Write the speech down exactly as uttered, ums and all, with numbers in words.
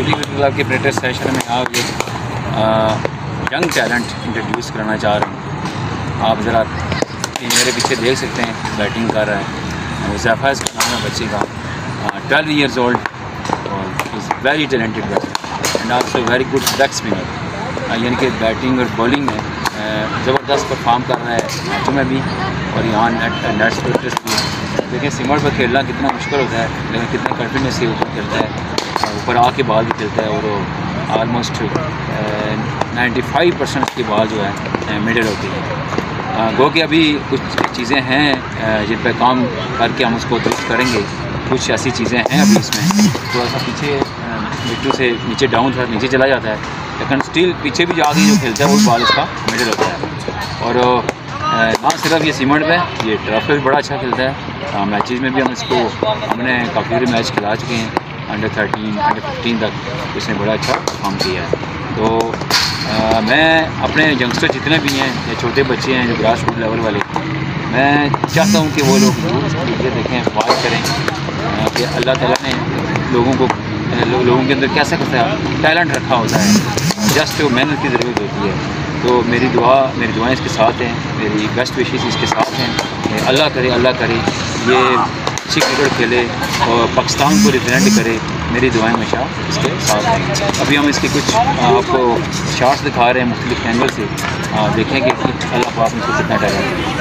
Sulli cricket club के प्रेटर session में आप ये यंग टैलेंट इंट्रोड्यूस कराना चाह रहे हैं। आप ज़रा मेरे पीछे देख सकते हैं, बैटिंग कर रहा है। मुज़फ़्फ़र इसका नाम है बच्चे का, ट्वेल्व ईयर्स ओल्ड और is very talented batsman and also very good leg spinner. यानी कि बैटिंग और बॉलिंग में ज़बरदस्त परफॉर्म कर रहा है मैचों में भी और यहाँ नेट नेट्स पर इंटरेस्ट भी। देखिए सिमर पर खेलना कितना मुश्किल होता है, लेकिन कितने कॉन्फिडेंस से ऊपर खेलता है, ऊपर आके बॉल भी खेलता है और ऑलमोस्ट नाइन्टी फाइव परसेंट की बॉल जो है मिडल होती है। गो कि अभी कुछ चीज़ें हैं जिन पर काम करके हम उसको दुरुस्त करेंगे। कुछ ऐसी चीज़ें हैं अभी इसमें, थोड़ा सा पीछे मिट्टू से नीचे डाउन था, नीचे चला जाता है, लेकिन स्टिल पीछे भी जाके जो खेलता है वो बॉल उसका मिडल होता है। और ना सिर्फ ये सीमेंट पे, ये टर्फ पे भी बड़ा अच्छा खेलता है। मैचेस में भी हम इसको हमने काफ़ी मैच खिला चुके हैं, अंडर थर्टीन अंडर फिफ्टीन तक इसने बड़ा अच्छा परफॉर्म किया है। तो आ, मैं अपने यंगस्टर जितने भी हैं या छोटे बच्चे हैं जो ग्रास रूट लेवल वाले, मैं चाहता हूँ कि वो लोग वीडियो देखें, वॉच करें कि अल्लाह ताला ने लोगों को लो, लोगों के अंदर कैसा कैसा टैलेंट रखा होता है, जस्ट मेहनत की ज़रूरत होती है। तो मेरी दुआ मेरी दुआएं इसके साथ हैं, मेरी बेस्ट विशेस इसके साथ हैं। अल्लाह करे अल्लाह करे ये अच्छी क्रिकेट खेले और पाकिस्तान को रिप्रेजेंट करे। मेरी दुआएं हमेशा इसके साथ हैं। अभी हम इसके कुछ आपको शॉट्स दिखा रहे हैं मुख्तलिफ एंगल से, देखें कि अल्लाह पाक में कितना टैलेंट है।